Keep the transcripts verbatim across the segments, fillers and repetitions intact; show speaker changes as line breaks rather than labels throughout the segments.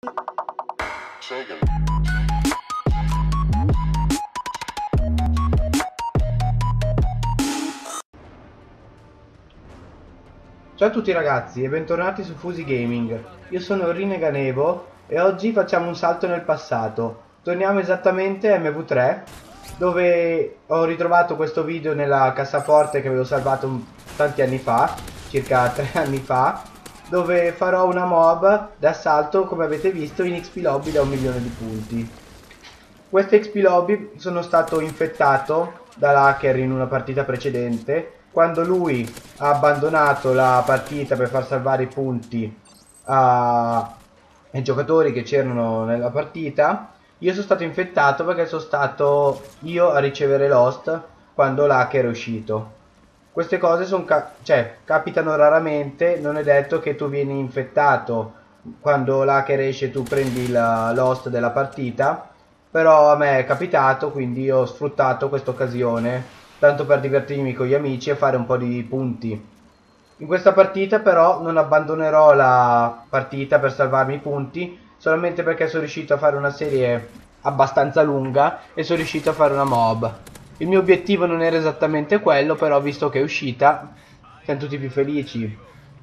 Ciao a tutti ragazzi e bentornati su Fusi Gaming. Io sono Rineganevo e oggi facciamo un salto nel passato. Torniamo esattamente a M V tre, dove ho ritrovato questo video nella cassaforte che avevo salvato tanti anni fa, circa tre anni fa, dove farò una mob d'assalto, come avete visto, in X P lobby da un milione di punti. Queste X P lobby sono stato infettato dall'hacker in una partita precedente. Quando lui ha abbandonato la partita per far salvare i punti a... ai giocatori che c'erano nella partita, io sono stato infettato perché sono stato io a ricevere l'host quando l'hacker è uscito. Queste cose sono ca cioè, capitano raramente, non è detto che tu vieni infettato quando l'hacker esce, tu prendi l'host della partita, però a me è capitato, quindi ho sfruttato questa occasione tanto per divertirmi con gli amici e fare un po' di punti. In questa partita però non abbandonerò la partita per salvarmi i punti, solamente perché sono riuscito a fare una serie abbastanza lunga e sono riuscito a fare una mob. Il mio obiettivo non era esattamente quello, però visto che è uscita siamo tutti più felici.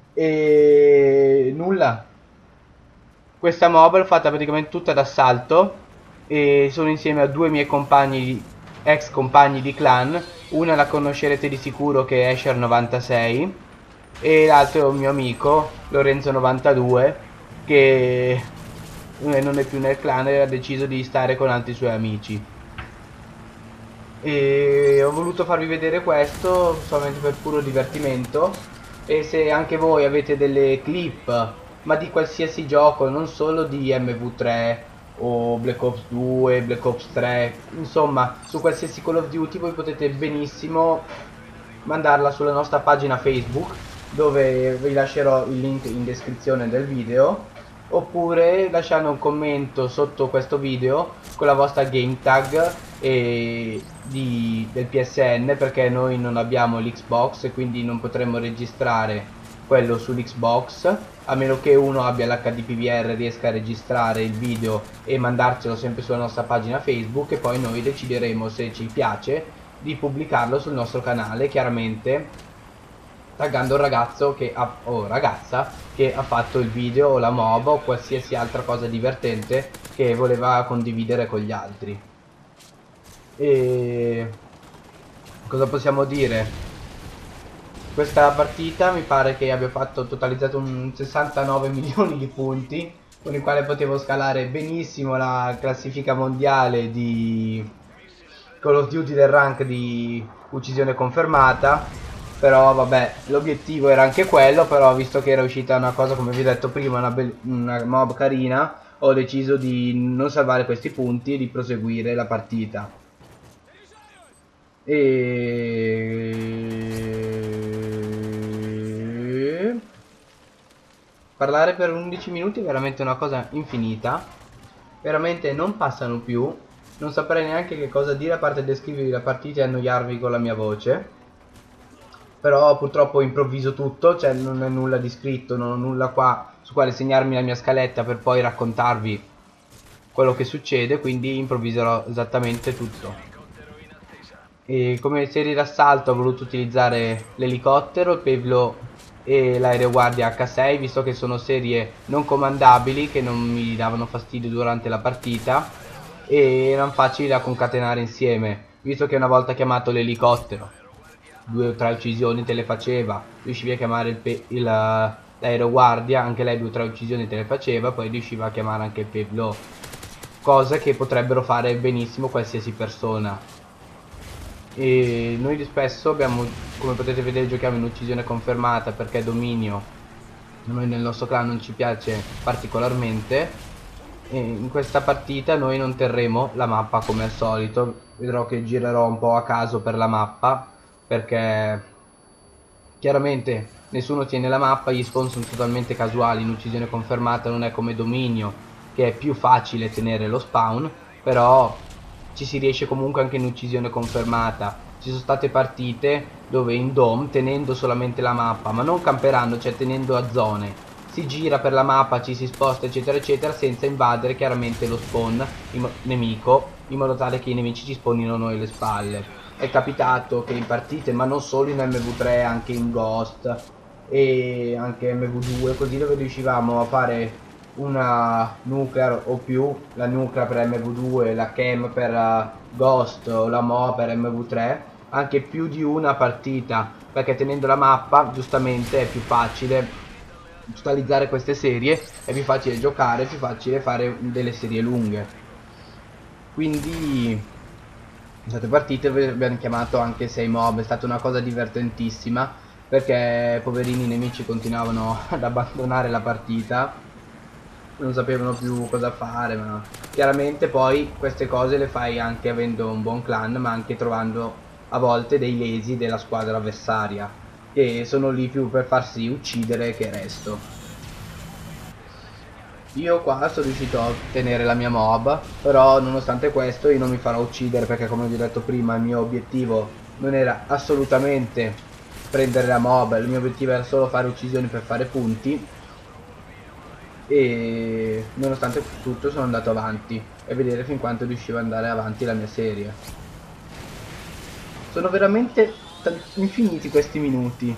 E nulla, questa mob l'ho fatta praticamente tutta d'assalto e sono insieme a due miei compagni, ex compagni di clan. Una la conoscerete di sicuro, che è Asher novantasei, e l'altro è un mio amico Lorenzo novantadue, che non è più nel clan e ha deciso di stare con altri suoi amici. E ho voluto farvi vedere questo solamente per puro divertimento. E se anche voi avete delle clip, ma di qualsiasi gioco, non solo di M V tre o Black Ops due, Black Ops tre, insomma su qualsiasi Call of Duty, voi potete benissimo mandarla sulla nostra pagina Facebook, dove vi lascerò il link in descrizione del video, oppure lasciando un commento sotto questo video con la vostra game tag e di, del P S N, perché noi non abbiamo l'Xbox e quindi non potremo registrare quello sull'Xbox, a meno che uno abbia l'H D P V R e riesca a registrare il video e mandarcelo sempre sulla nostra pagina Facebook, e poi noi decideremo, se ci piace, di pubblicarlo sul nostro canale, chiaramente taggando il ragazzo che ha, o ragazza che ha fatto il video o la mob o qualsiasi altra cosa divertente che voleva condividere con gli altri. E cosa possiamo dire? Questa partita mi pare che abbia fatto totalizzato un sessantanove milioni di punti, con il quale potevo scalare benissimo la classifica mondiale di Call of Duty del rank di uccisione confermata. Però vabbè, l'obiettivo era anche quello, però visto che era uscita una cosa, come vi ho detto prima, una, una mob carina, ho deciso di non salvare questi punti e di proseguire la partita. E parlare per undici minuti è veramente una cosa infinita, veramente non passano più, non saprei neanche che cosa dire a parte descrivervi la partita e annoiarvi con la mia voce. Però purtroppo improvviso tutto, cioè non è nulla di scritto, non ho nulla qua su quale segnarmi la mia scaletta per poi raccontarvi quello che succede, quindi improvviserò esattamente tutto. E come serie d'assalto ho voluto utilizzare l'elicottero, il Pevlo e l'aeroguardia H sei, visto che sono serie non comandabili che non mi davano fastidio durante la partita e erano facili da concatenare insieme, visto che una volta chiamato l'elicottero due o tre uccisioni te le faceva, riuscivi a chiamare l'aeroguardia, anche lei due o tre uccisioni te le faceva, poi riusciva a chiamare anche il Pevlo, cosa che potrebbero fare benissimo qualsiasi persona. E noi spesso abbiamo, come potete vedere, giochiamo in uccisione confermata perché dominio noi nel nostro clan non ci piace particolarmente, e in questa partita noi non terremo la mappa come al solito. Vedrò che girerò un po' a caso per la mappa, perché chiaramente nessuno tiene la mappa, gli spawn sono totalmente casuali. In uccisione confermata non è come dominio, che è più facile tenere lo spawn, però ci si riesce comunque anche in uccisione confermata. Ci sono state partite dove in dom, tenendo solamente la mappa, ma non camperando, cioè tenendo a zone, si gira per la mappa, ci si sposta eccetera eccetera, senza invadere chiaramente lo spawn in nemico, in modo tale che i nemici ci spawnino noi alle spalle. È capitato che in partite, ma non solo in M V tre, anche in Ghost e anche M V due, così, dove riuscivamo a fare una nuclear o più, la nuclear per M V due, la chem per uh, Ghost o la M O per M V tre, anche più di una partita, perché tenendo la mappa giustamente è più facile totalizzare queste serie, è più facile giocare, è più facile fare delle serie lunghe. Quindi queste partite abbiamo chiamato anche sei mob, è stata una cosa divertentissima, perché poverini nemici continuavano ad abbandonare la partita, non sapevano più cosa fare, ma chiaramente poi queste cose le fai anche avendo un buon clan, ma anche trovando a volte dei lesi della squadra avversaria, che sono lì più per farsi uccidere che resto. Io qua sono riuscito a ottenere la mia mob, però nonostante questo io non mi farò uccidere, perché come vi ho detto prima il mio obiettivo non era assolutamente prendere la mob, il mio obiettivo era solo fare uccisioni per fare punti, e nonostante tutto sono andato avanti e vedere fin quanto riuscivo ad andare avanti la mia serie. Sono veramente infiniti questi minuti.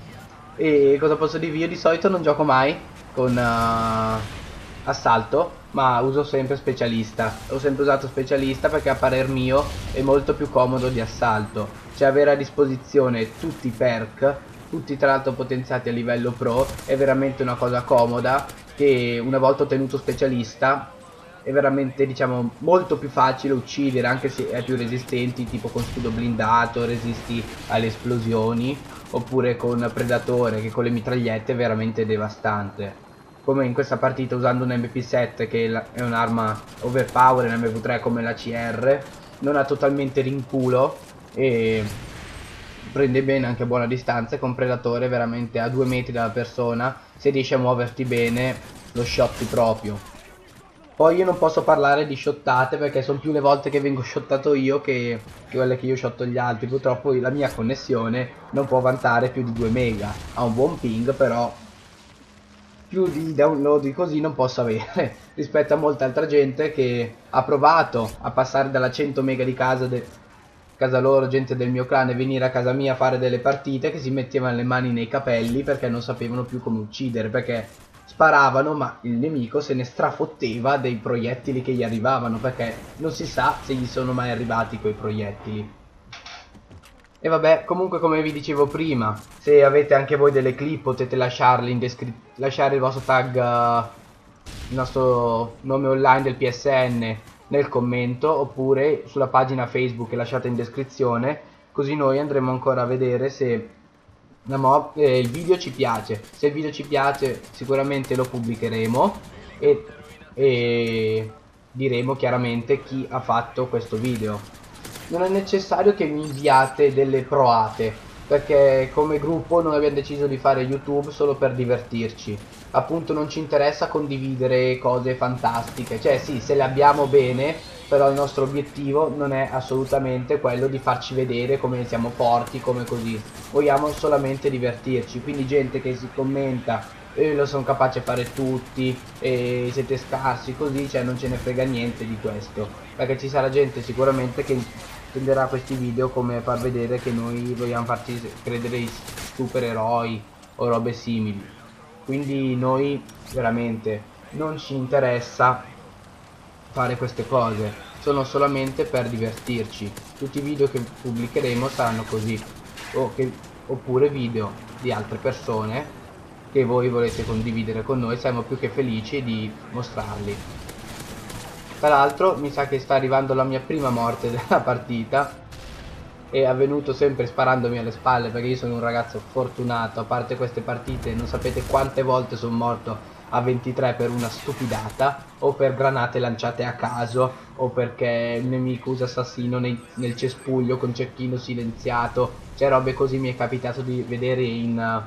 E cosa posso dirvi? Io di solito non gioco mai con uh, assalto, ma uso sempre specialista. Ho sempre usato specialista perché a parer mio è molto più comodo di assalto. Cioè avere a disposizione tutti i perk, tutti tra l'altro potenziati a livello pro, è veramente una cosa comoda, che una volta ottenuto specialista è veramente, diciamo, molto più facile uccidere, anche se è più resistenti, tipo con scudo blindato, resisti alle esplosioni, oppure con predatore che con le mitragliette è veramente devastante. Come in questa partita usando un M P sette, che è un'arma overpower in M V tre come la C R, non ha totalmente rinculo e prende bene anche a buona distanza, e con predatore veramente a due metri dalla persona, se riesci a muoverti bene lo shotti proprio. Poi io non posso parlare di shottate perché sono più le volte che vengo shottato io che, che quelle che io shotto gli altri. Purtroppo la mia connessione non può vantare più di due mega, ha un buon ping, però più di download di così non posso avere rispetto a molta altra gente che ha provato a passare dalla cento mega di casa, de, casa loro, gente del mio clan, e venire a casa mia a fare delle partite, che si mettevano le mani nei capelli perché non sapevano più come uccidere, perché sparavano ma il nemico se ne strafotteva dei proiettili che gli arrivavano, perché non si sa se gli sono mai arrivati quei proiettili. E vabbè, comunque come vi dicevo prima, se avete anche voi delle clip potete lasciarle in descrizione, lasciare il vostro tag, uh, il nostro nome online del P S N nel commento, oppure sulla pagina Facebook che lasciate in descrizione, così noi andremo ancora a vedere se la mob, eh, il video ci piace. Se il video ci piace sicuramente lo pubblicheremo e, e diremo chiaramente chi ha fatto questo video. Non è necessario che mi inviate delle proate, perché come gruppo noi abbiamo deciso di fare YouTube solo per divertirci. Appunto non ci interessa condividere cose fantastiche, cioè sì, se le abbiamo bene, però il nostro obiettivo non è assolutamente quello di farci vedere come siamo forti, come così. Vogliamo solamente divertirci, quindi gente che si commenta io lo sono capace a fare tutti e siete scarsi così, cioè non ce ne frega niente di questo, perché ci sarà gente sicuramente che intenderà questi video come far vedere che noi vogliamo farci credere i supereroi o robe simili. Quindi noi veramente non ci interessa fare queste cose, sono solamente per divertirci. Tutti i video che pubblicheremo saranno così, o che, oppure video di altre persone che voi volete condividere con noi, siamo più che felici di mostrarli. Tra l'altro mi sa che sta arrivando la mia prima morte della partita, è avvenuto sempre sparandomi alle spalle, perché io sono un ragazzo fortunato. A parte queste partite non sapete quante volte sono morto a ventitré per una stupidata, o per granate lanciate a caso, o perché il nemico usa assassino nei, nel cespuglio con cecchino silenziato, cioè robe così. Mi è capitato di vedere in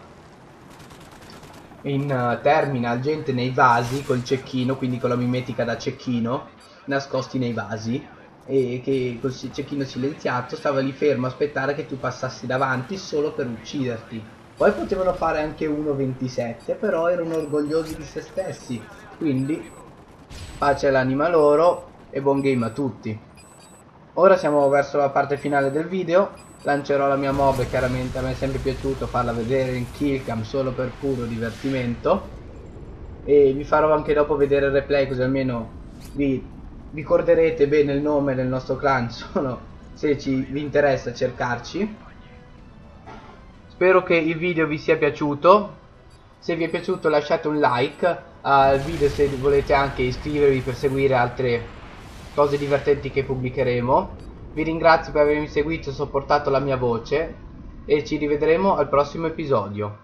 in uh, terminal gente nei vasi col cecchino, quindi con la mimetica da cecchino, nascosti nei vasi, e che col cecchino silenziato stava lì fermo a aspettare che tu passassi davanti solo per ucciderti. Poi potevano fare anche uno ventisette, però erano orgogliosi di se stessi, quindi pace all'anima loro e buon game a tutti. Ora siamo verso la parte finale del video, lancerò la mia mob e chiaramente a me è sempre piaciuto farla vedere in killcam solo per puro divertimento, e vi farò anche dopo vedere il replay così almeno vi ricorderete bene il nome del nostro clan sono, se ci, vi interessa cercarci. Spero che il video vi sia piaciuto, se vi è piaciuto lasciate un like al video, se volete anche iscrivervi per seguire altre cose divertenti che pubblicheremo. Vi ringrazio per avermi seguito e sopportato la mia voce e ci rivedremo al prossimo episodio.